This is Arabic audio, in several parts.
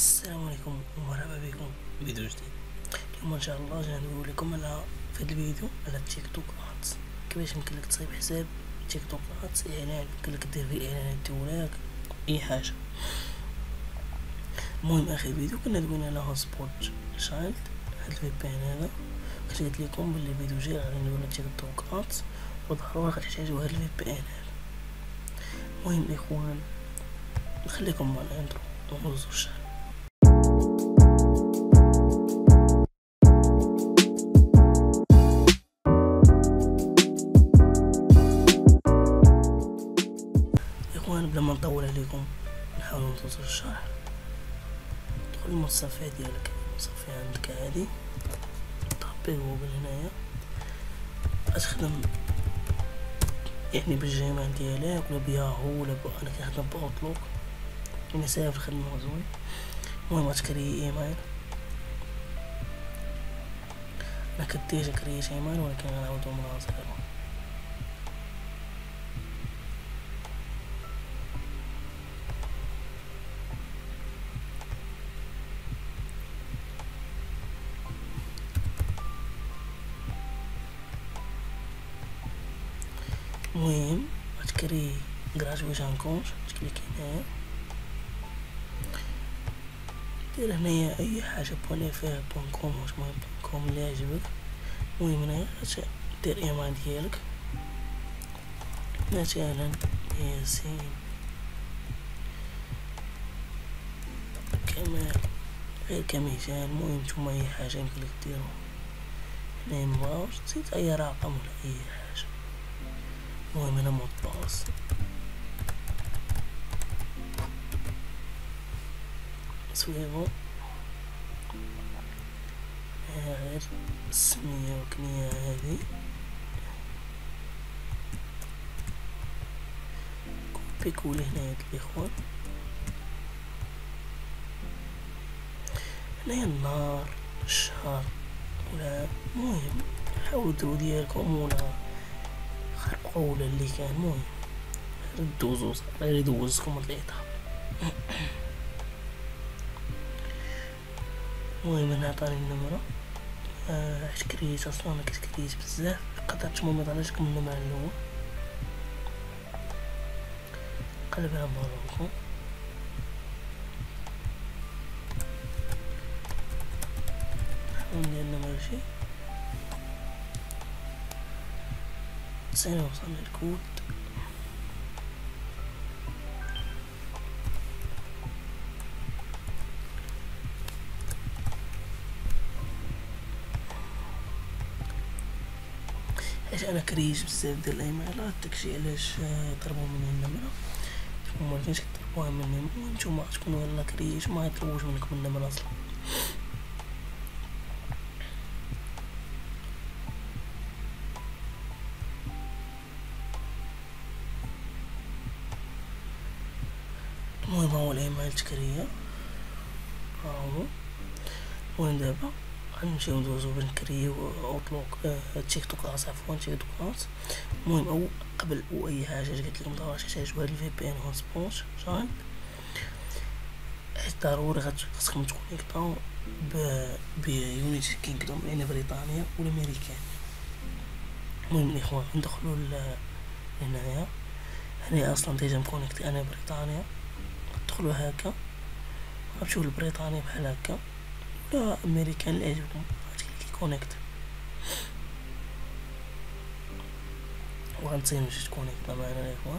السلام عليكم ومرحبا بكم في فيديو جديد. اليوم ان شاء الله جاي نقول لكم على في الفيديو على التيك توك ادز، كيفاش يمكن لك تصايب حساب تيك توك ادز، اعلان يمكن لك دير فيه اعلانات ديولاك اي حاجه. المهم اخر فيديو كنا دوينا على هوت سبوت شايلد، هاد الفي بي ان هذا كنت قلت لكم بلي الفيديو جاي غادي ندوي على تيك توك ادز وضروري غتحتاجوا هاد الفي بي ان هذا. المهم الاخوان نخليكم مع الانترو وندوزو الشهر. بلا ما نطول عليكم نحاول نوصل الشرح. دخل المتصفح ديالك، المتصفح عندك هادي طابي جوجل هنايا، غتخدم يعني بالجيميل ديالك ولا بياهو ولا انا كنخدم باوتلوك، يعني ساهل في الخدمه وزوين. المهم غتكري ايميل، انا كديجا كريت ايميل ولكن غنعاودو من زيرو. المهم غتكري جراتويشن كونت، تكليكي هنايا دير هنايا اي حاجه بوني فيها بون كوم، واش المهم بون كوم اللي عجبك. المهم هنايا دير ايميل ديالك، مثلا ياسين كمال غير كمثال. المهم نتوما اي حاجه يمكن لك ديرو هنايا، مبغاوش تزيد اي رقم ولا اي حاجه. المهم هنا مود باس سويفو، غير السمية والكنية هادي، كوبي كولي هنايا الاخوان. هنايا النهار الشهر ولا المهم حاولوا ديرو ديالكم ولا خرقوا ولا اللي كان. المهم دوزو غير يدوزكم الإطار. المهم انا عطاني النمرة، حيت كريت اصلا انا كنت كريت بزاف قطعت ما طلعش لكم النمرة الاول. قلبها مبروكو، نحاول ندير النمرة شي 90 وصلنا الكود. حيت انا كريت بزاف ديال الايميلات داكشي علاش طلبوا مني النمرة. هما فاش كطلبوها مني المهم نتوما تكونوا يلا كريت ما يطلبوش منكم النمرة اصلا. المهم هو الايميل تكريا هاهو. المهم دابا غنمشيو ندوزو باش نكريو اوتلوك تيك توك عفوا تيك توك. المهم او قبل اي حاجه قلت لكم ضروري تحتاجوا هاد الفي بي ان هوت سبوت شايل، حيت ضروري خاصكم تكونيكطاو بيونيتي كينغدوم يعني بريطانيا ولا امريكان. المهم الاخوان ندخلوا هنايا اصلا ديجا مكونيكتي انا بريطانيا، ندخلوا هكا غنمشيو لبريطانيا بحال هكا ولا امريكان اللي عجبكم غتكليكي كونيكت وغنتسناو باش تكونيكطا معنا الاخوان.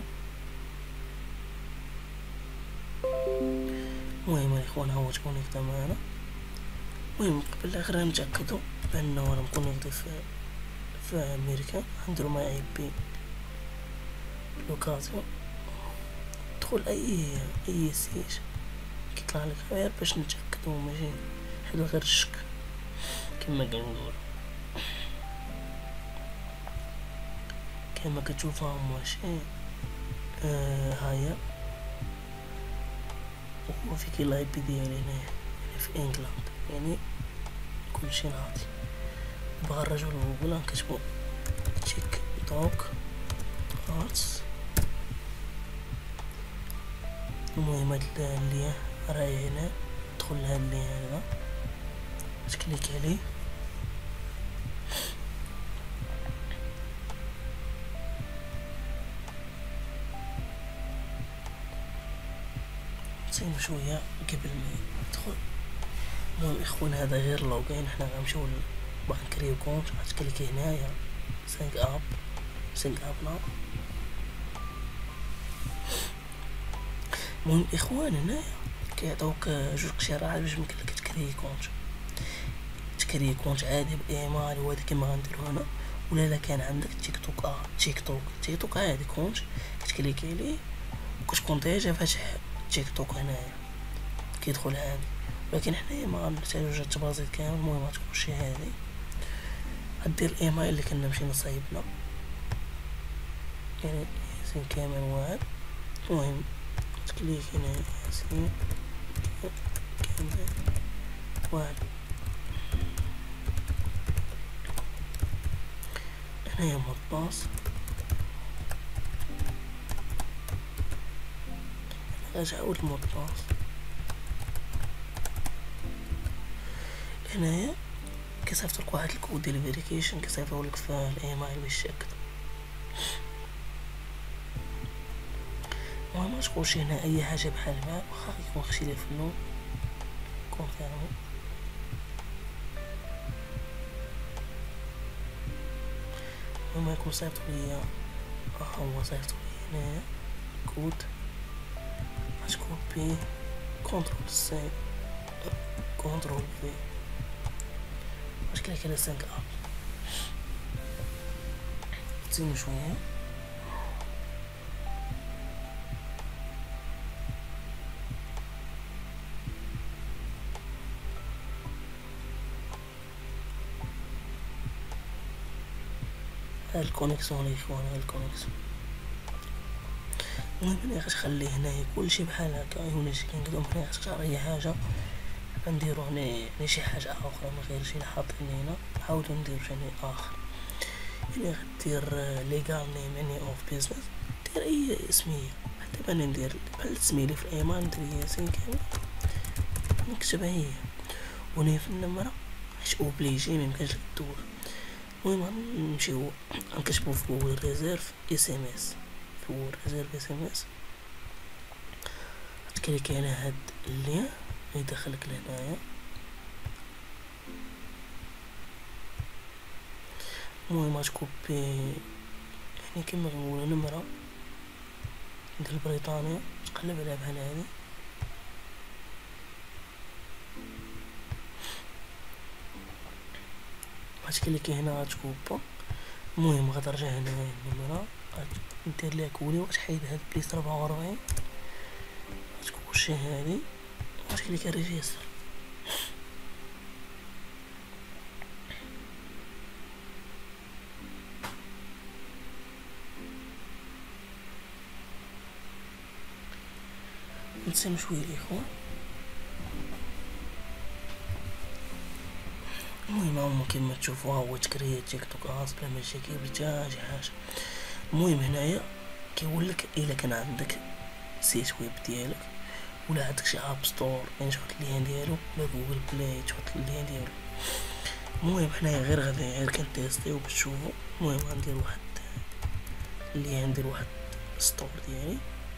المهم الاخوان هو تكونيكطا معنا. المهم قبل الاخر غنتاكدوا بانه انا مكونيكتي في امريكا، غنديرو ماي اي بي لوكاسيون. دخل اي سيت كيطلع لك غير باش نتاكدوا ماشي حيت غير الشك كما كنقولوا. كما كتشوفوا ماشي هاهي وفيك الاي بي ديالي هنايا في انجلاند، يعني كلشي ناضي. بغا نرجعو لجوجل نكتبو تيك توك ادز. المهم هاد اللي راهي هنا تدخل لهاد اللين هذا، تكليك عليه، نسيبو شوية قبل ما يدخل. المهم اخوان هذا غير لوغين، حنا غنمشيو باغي نكريو كونت، غتكليكي هنايا سينك اب ناو. المهم اخوان هنايا كيعطيوك جوج اقتراحات باش يمكن لك تكري كونت عادي بايميل وهذا كيما غنديرو هنا، ولا الا كان عندك تيك توك عادي كونت كتكليكي عليه وكتكون ديجا فاتح تيك توك هنايا كيدخل عادي. ولكن حنايا ما غنحتاجوش هاد التبازيط كامل. المهم غتخشي هادي غدير الايميل اللي كنا مشينا صايبنا، يعني ياسين كامل واحد. المهم تكليك هنا ياسين كامل واحد. هنايا مطاس، غنعاود المطاس. هنايا كيصيفطولك واحد الكود ديال الفيريفيكيشن، كيصيفطولك في الايميل باش تاكد. المهم متقولش هنا اي حاجه بحال واخا يكون خشي في النوم كونفيرمي. المهم يكون صيفطو ليا، هو صيفطو ليا هنايا كود، غتكوبي كونترول سي كونترول في، غتكليك على 5 اب، تزينو شويه. هاد الكونيكسيون الاخوان، هاد الكونيكسيون. المهم هنا غتخلي هنايا كلشي بحال هكا، هنا شي كنقدرو هنا غتختار اي حاجه، غنديرو هنا شي حاجه اخرى من غير شي اللي حاطين هنا، نحاولو نديرو شي اخر. هنا غدير ليغال نيم يعني اوف بيزنس، دير اي سميه. حتى انا ندير بحال السميه اللي في الايمان، ندير ياسين كامل نكتبها هي. وهنا في النمره حيت اوبليجي ميمكنش لك دوز. المهم نمشيو نكتبو في جوجل ريزيرف اس ام اس، في جوجل ريزيرف اس ام اس تكليكي على هاد اللين يدخلك لهنايا. المهم غتكوبي يعني كيما كنقولو نمرة ديال بريطانيا، تقلب عليها بحال هادي، غتكليكي هنا غتكوبا. المهم غترجع هنايا النمرة، غدير ليها كولي وغتحيد هاد بليس 44، غتكوشي هادي غتكليكي ريجيستر. نتسنى شويه الاخوان. المهم هما كيما تشوفوا هو تكري تيك توك بلا مشاكل بتا شي حاجه. المهم هنايا كيقولك الا كان عندك سيت ويب ديالك ولا عندك شي اب ستور يعني تحط اللين ديالو، ولا جوجل بلاي تحط اللين ديالو. المهم حنايا غير كنتيستيو باش تشوفوا. المهم غندير واحد اللين، ندير واحد ستور ديالي،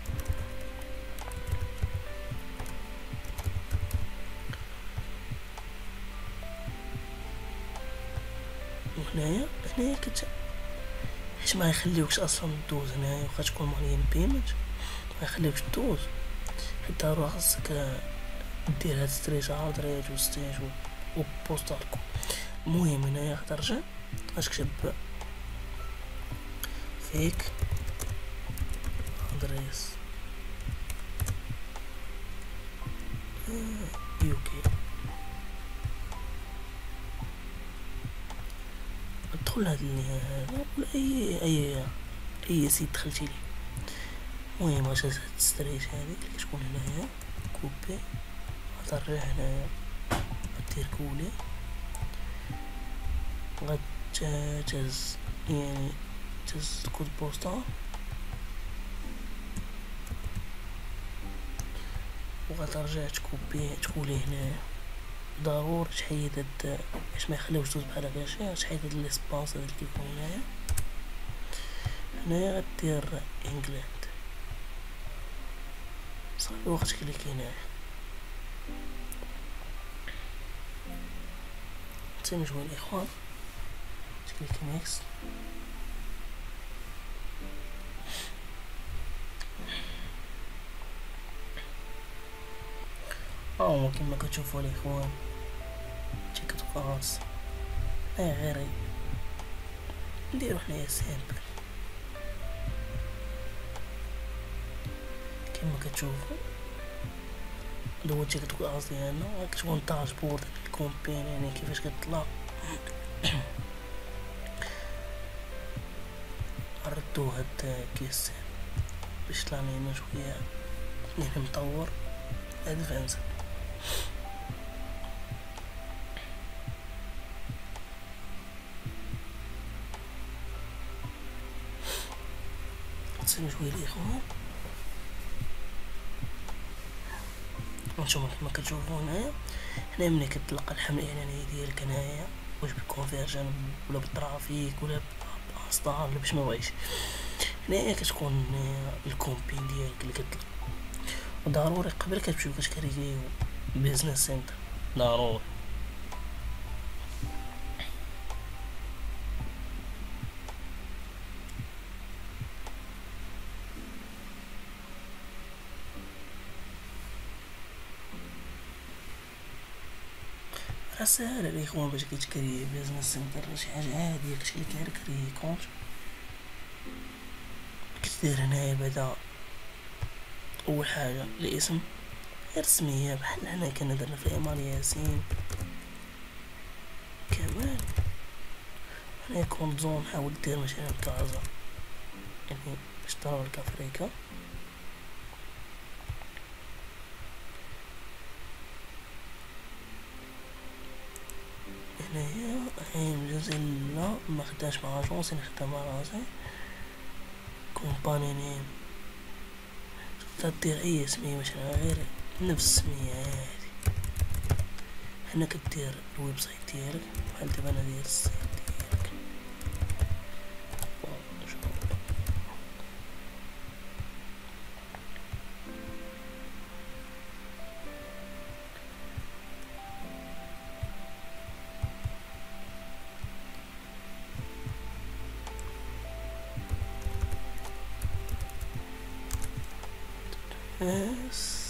وهنايا حيت ما يخليوكش اصلا دوز هنايا، واخا تكون مليان بيمنت ما يخليوكش دوز، حيت ضروري خاصك دير هاد ستريت هارد و ستيج و بوستاركو. المهم هنايا غترجع غتكتب فيك ادريس يوكي، ادخل هاد هذا ولا اي سيت دخلتي ليه. المهم غتهز هاد ستريت هادي اللي كتكون هنايا كوبي، غترجع هنايا غدير كولي، غتهز يعني تهز كود بوسطال تبغى ترجع تكولي هنا ضروري تحيد باش ما يخليوش دوز بحال هكا تحيد ليسباس اللي كيكون هنايا غدير انجلاند صافي وقت كليكي هنايا تنجمو الاخوان تكليكي نيكست كما كتشوفوا الاخوان تيكت خاص غير نديرو حنايا سامبل كما كتشوفوا هو تيكت خاص ديالنا كتكون داشبورد الكومبين يعني كيفاش كتطلع ردو هاد كيس باش طلع لينا شويه مطور ادفانس نسيو شويه الاخوان نشوفو كما كتشوفو هنايا ملي كتلقى الحمل الاعلاني ديالك هنايا واش بالكونفيرجن ولا بالترافيك ولا باستار ولا باش ما بغيتش هنايا كتكون الكومبين ديالك اللي كتلقى ضروري قبل كتمشيو كتكريو بيزنس سنتر ضروري ساهل الاخوان باش كتكري بيزنس سنتر شي حاجه عاديه كتكليك غير كري كونت كتدير هنايا بعدا اول حاجه الاسم غير سميه بحال هنا كنا درنا في ايمان ياسين كمان هنا كونت زون حاول دير مشاريع كازا يعني باش تراولك افريكا هنايا الجزء لا مخداش مع اجونس نخدم مع راسي كومباني نيم تدير اي سمية مثلا غير نفس السمية عادي هنا كدير الويب سايت ديالك بحال دابا انا داير السايت ديالك بس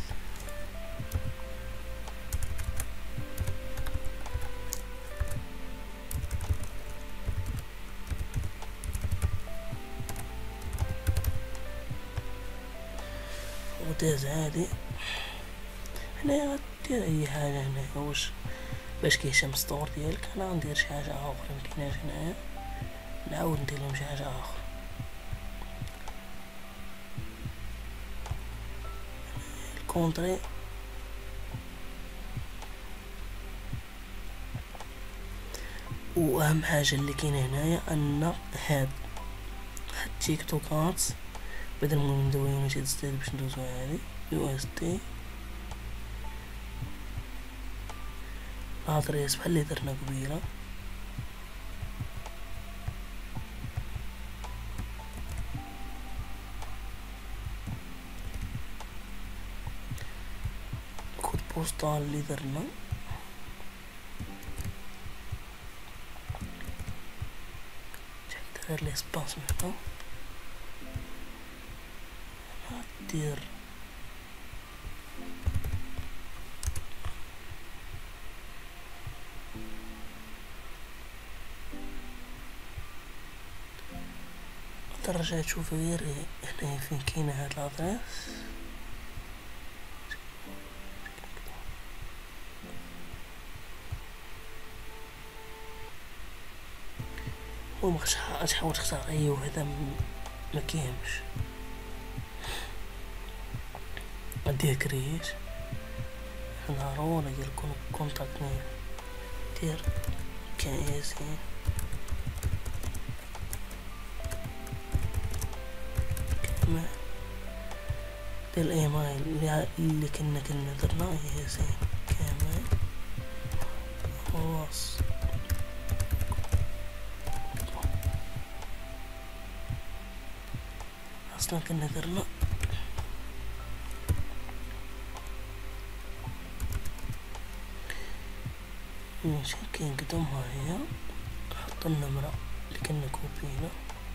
ممتاز عادي هنا غدير اي حاجه هنا واش باش كيهشم السطور ديالك انا غندير شي حاجه اخرى مكيناش هنايا نعاود ندير لهم شي حاجه اخرى الكونتري واهم حاجه اللي كاينه هنايا ان هاد تيك توكات بدل ما ندويو شي ستيل باش ندوزو هادي يو اس تي ادريس بحال اللي درنا قبيله كود بوستال اللي درنا غير ليسباس من هنا دير ترجع تشوف غير هنا فين كاينه هاد الادريس وما تحاول تختار اي وحده ما كاينش ندير كرييت ضروري ديال كونتاكت نيم دير كان ياسين كمان ديال الايميل اللي كنا درنا هي زين كامل خلاص. اصلا كنا درنا ماشي كاين قدام. ها هي نحط النمرة اللي كنا كوبينا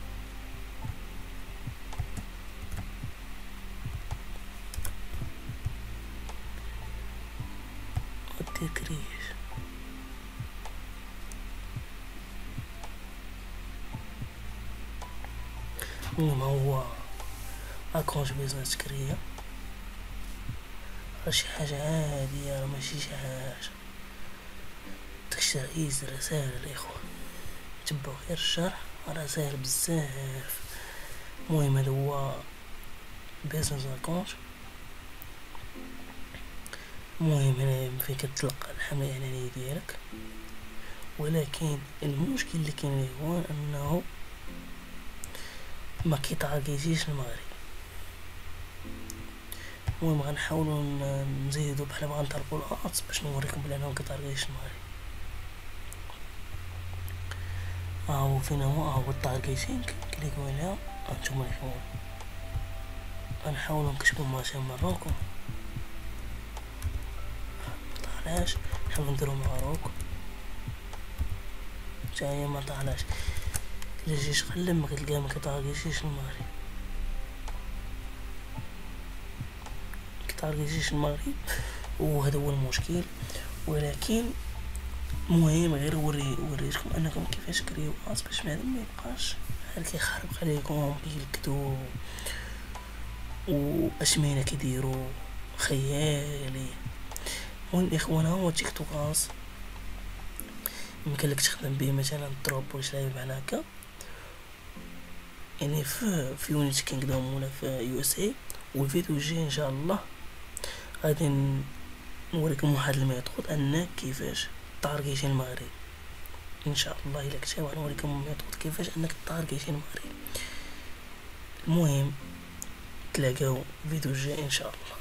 والتكريش. المهم هو اكونت بيزنس كريا راه شي حاجة عادية، راه ماشي شي حاجة تشريز رسالة الاخوة. تبعو غير الشرح راه ساهل بزاف. المهم هذا هو بيزنس اكونت. المهم هنا فين كتلقى الحملة الاعلانية ديالك، ولكن المشكل اللي كاين هو انه ما كيتارجيتيش المغرب. المهم غنحاولوا نزيدوا بحال بغا نطلقوا الارت باش نوريكم بلي انا ما كيتارجيتيش المغرب. هو فين هو التارجيتينغ كليكو عليها هانتوما الاخوان. غنحاولوا نكتبوا ماشين ماروكو مطالعاش، نحاولوا نديرو ماروكو حتى هي مطالعاش. الا جيت قلب ما كتلقاه ما كيتارجيتيش المغرب، كيتارجيتيش المغرب وهذا هو المشكل. ولكن المهم غير وريتكم انكم كيفاش كريو باش بنادم ما يبقاش بحال كيخرب عليكم كيلكدو واشمينا كيديروا خيالي. المهم الاخوان هو تيك توك يمكن لك تخدم به مثلا دروب ولا شي لعيبه بحال هكا، يعني في يونيتي كينغدوم ولا في يو اس اي. والفيديو الجاي ان شاء الله غادي نوريكم واحد الميثود انك كيفاش تارجيتي المغرب ان شاء الله. الا كنت غنوريكم الميثود كيفاش انك تارجيتي المغرب. المهم تلاقاو فيديو الجاي ان شاء الله.